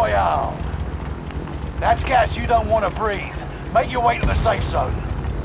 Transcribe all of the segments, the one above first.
Royale. That's gas you don't want to breathe. Make your way to the safe zone.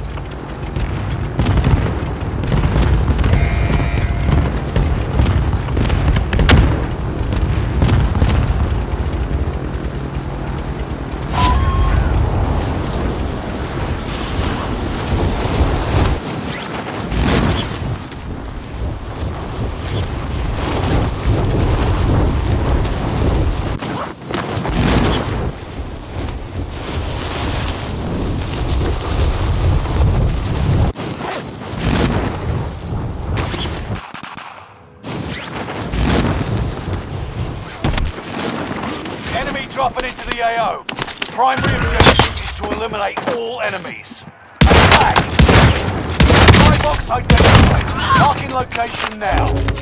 Dropping into the AO. Primary objective is to eliminate all enemies. Attack! Supply box identified. Marking location now.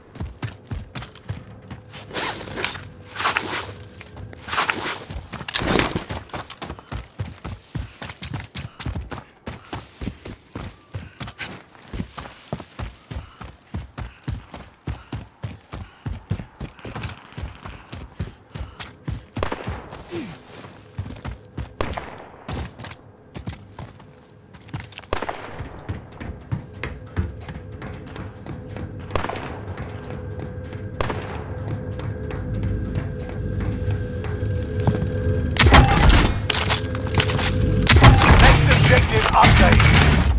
Objective update.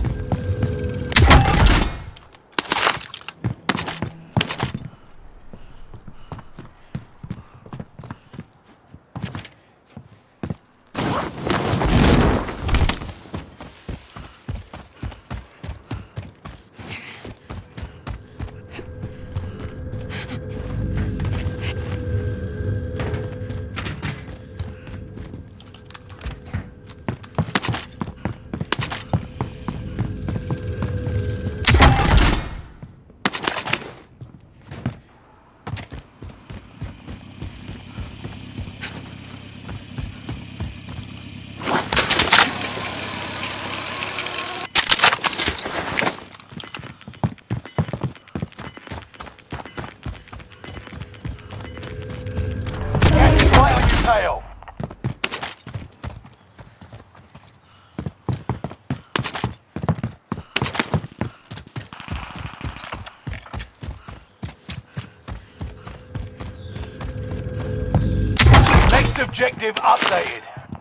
Tail. Next objective updated.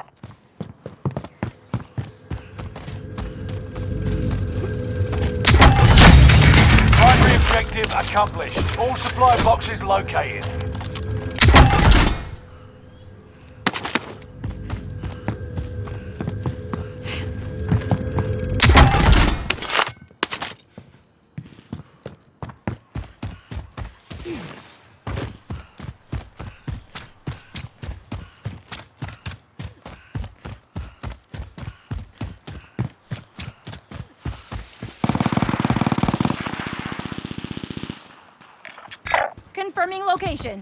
Primary objective accomplished. All supply boxes located. Confirming location.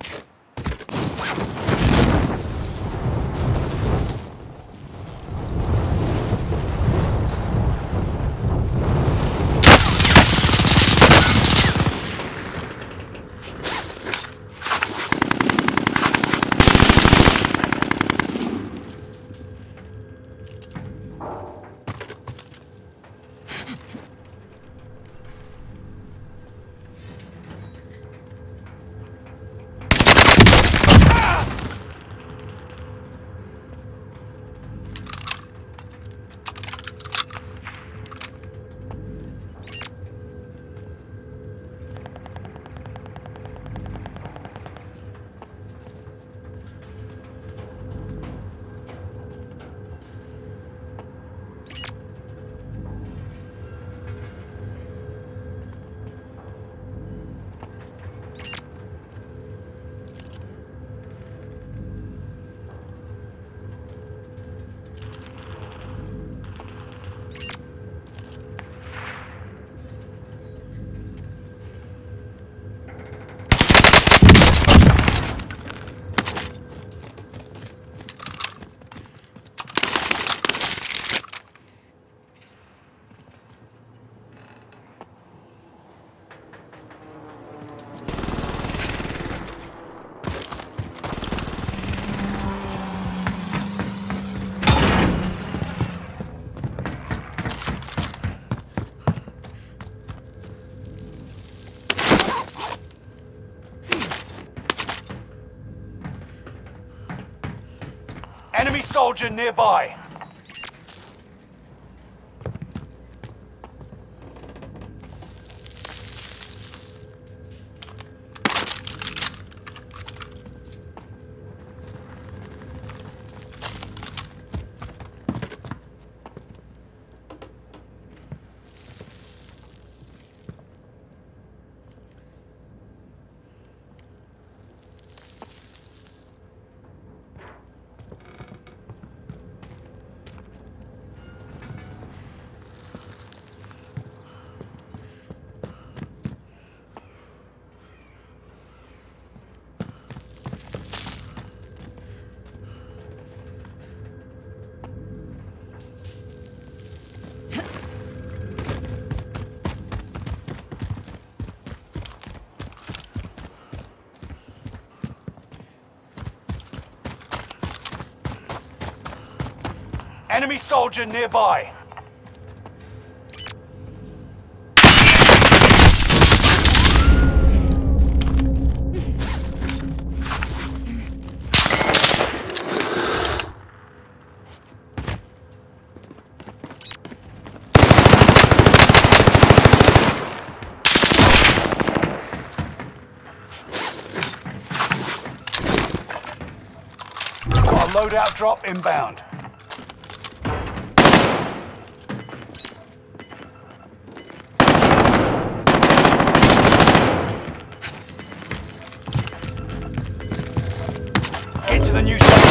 Enemy soldier nearby. Enemy soldier nearby. Got a loadout drop inbound. Get to the new safe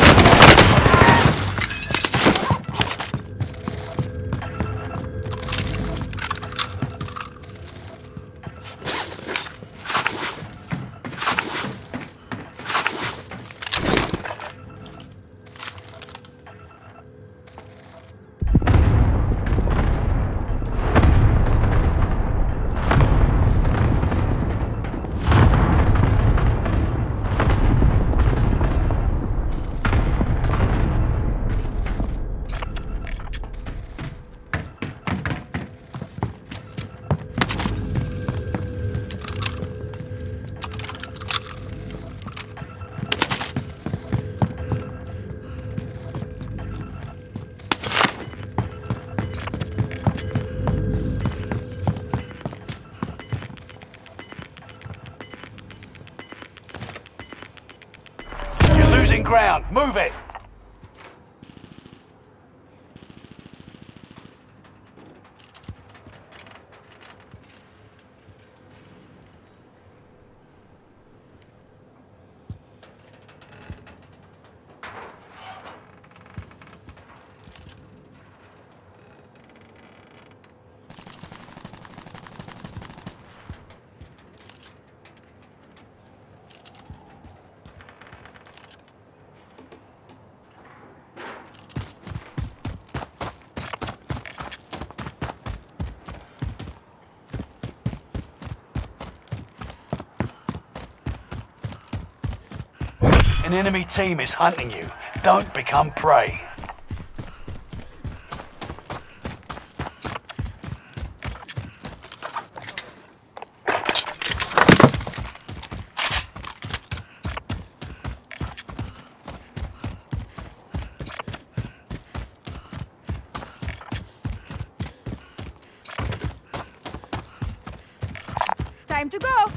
losing ground. Move it. An enemy team is hunting you. Don't become prey. Time to go.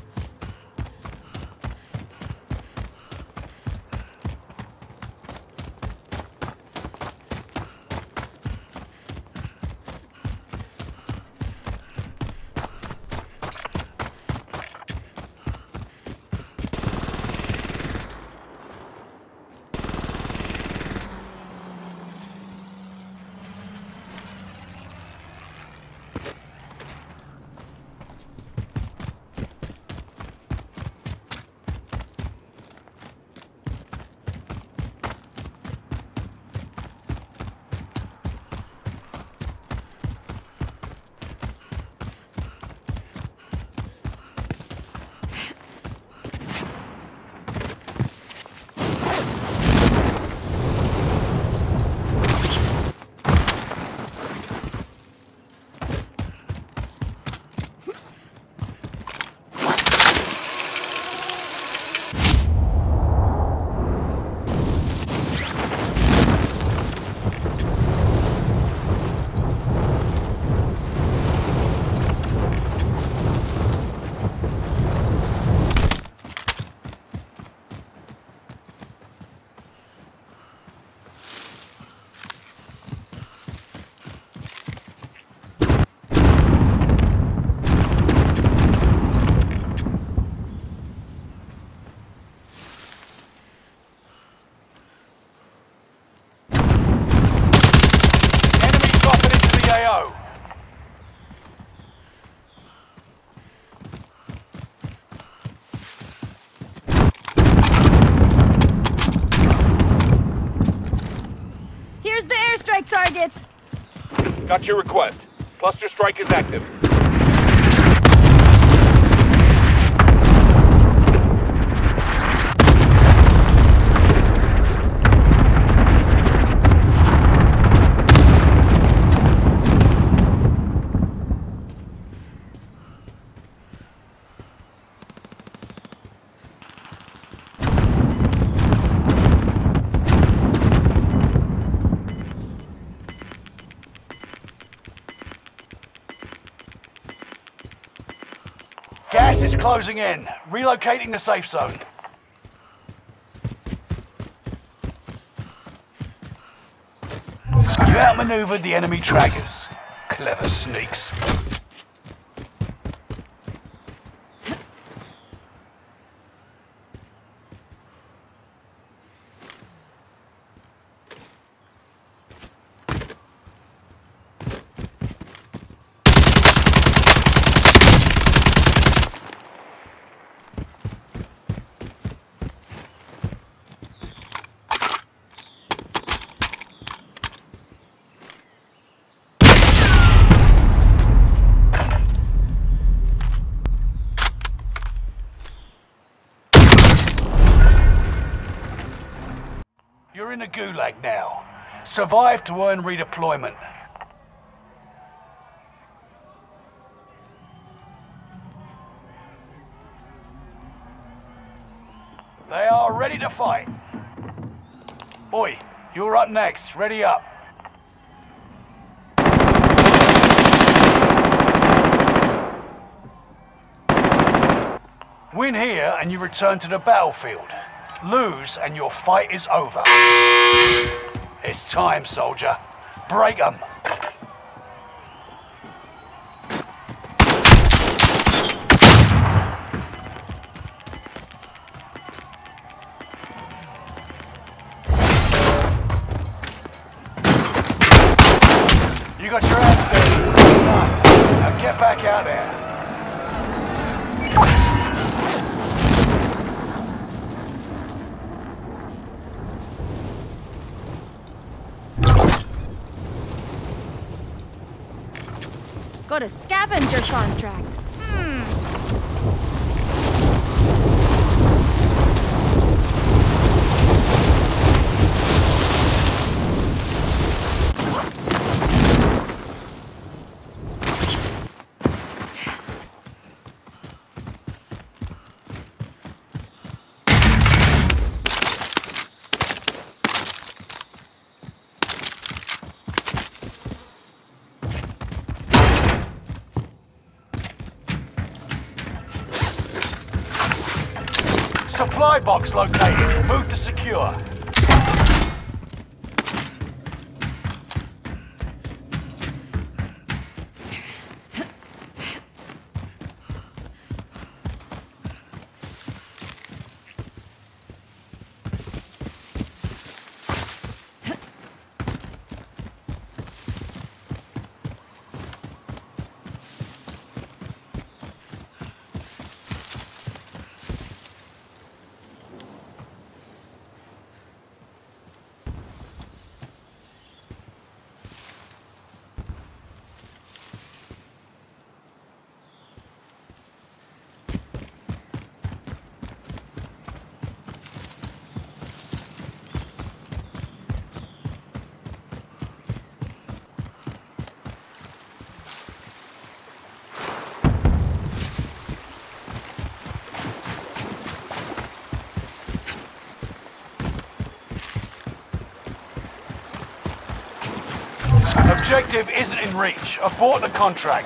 targets. Got your request. Cluster strike is active. Gas is closing in. Relocating the safe zone. You outmaneuvered the enemy trackers. Clever sneaks. You're in a gulag now. Survive to earn redeployment. They are ready to fight. Oi, you're up next. Ready up. Win here and you return to the battlefield. Lose and your fight is over. It's time, soldier. Break 'em. You got your ass there. Come on. Now get back out there. Got a scavenger contract. Supply box located. Move to secure. Objective isn't in reach. Abort the contract.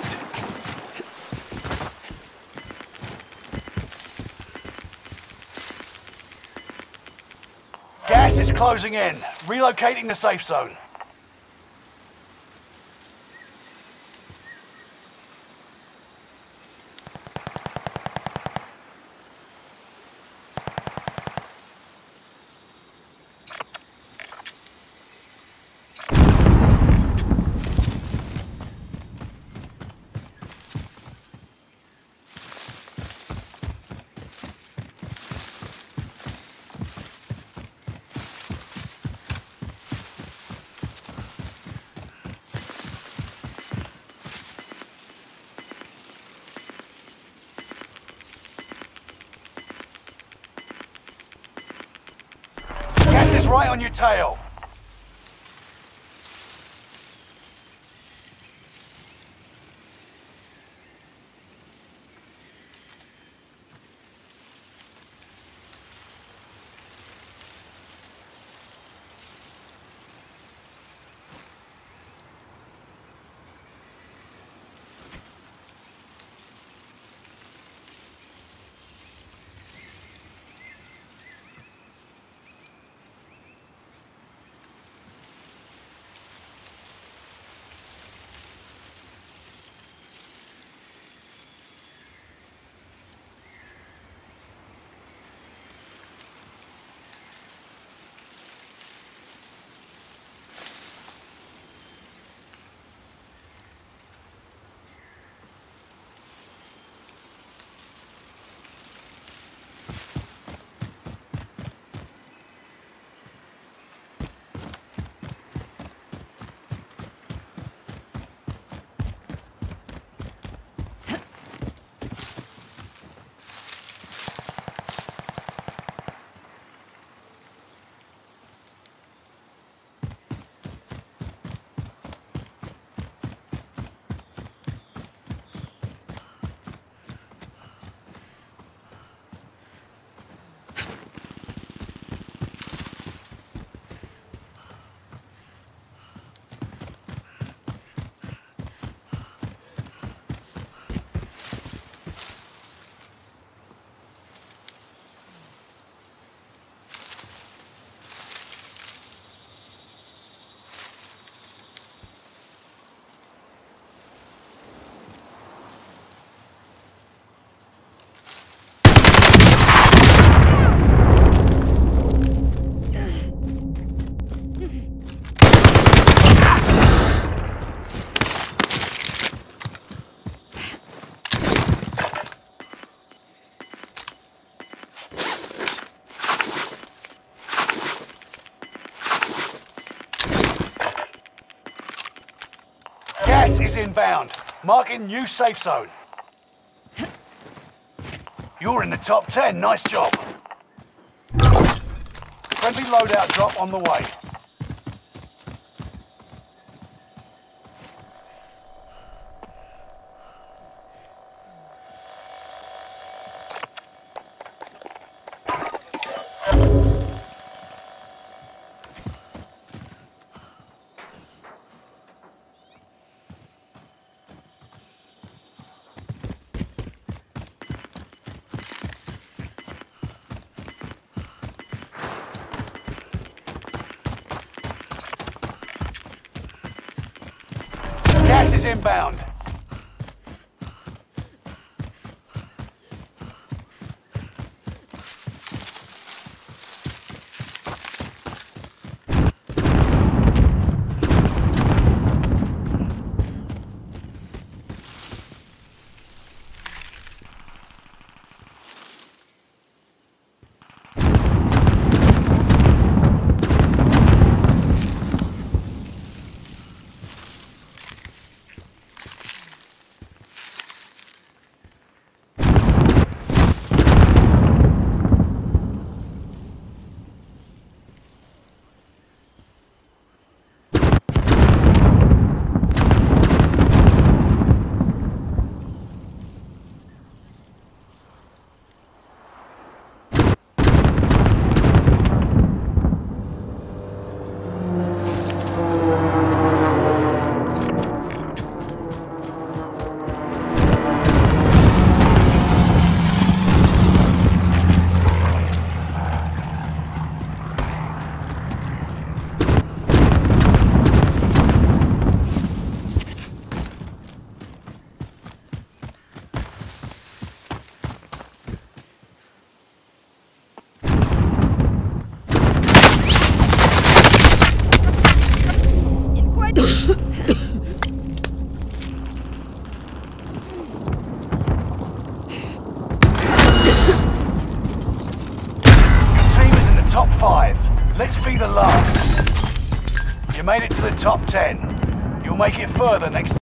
Gas is closing in. Relocating the safe zone. Gun's right on your tail. Gas is inbound. Marking new safe zone. You're in the top 10. Nice job. Friendly loadout drop on the way. Gas is inbound. Top 5. Let's be the last. You made it to the top 10. You'll make it further next